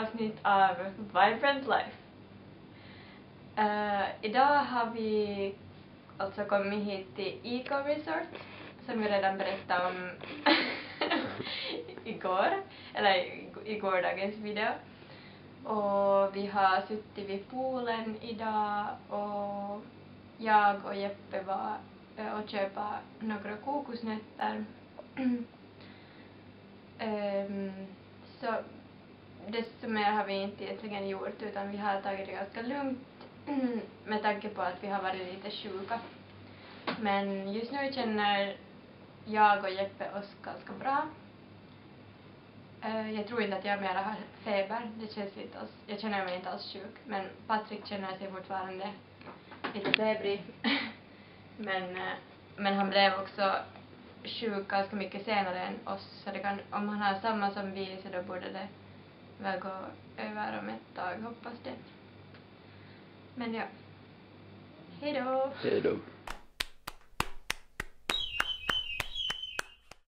avsnitt av Vibrant Life. Idag har vi alltså kommit hit till Eco Resort som vi redan berättade om igår, eller i gårdagens video. Och vi har suttit vid poolen idag och jag och Jeppe var och köpa några kokosnötter. Så desto mer har vi inte egentligen gjort, utan vi har tagit det ganska lugnt med tanke på att vi har varit lite sjuka. Men just nu känner jag och Jeppe oss ganska bra. Jag tror inte att jag mera har feber, det känns inte alls, jag känner mig inte alls sjuk, men Patrick känner sig fortfarande lite febrig. men han blev också sjuk ganska mycket senare än oss, så det kan, om han har samma som vi, så då borde det väl gå över om ett tag, hoppas det. Men ja, hejdå! Hejdå!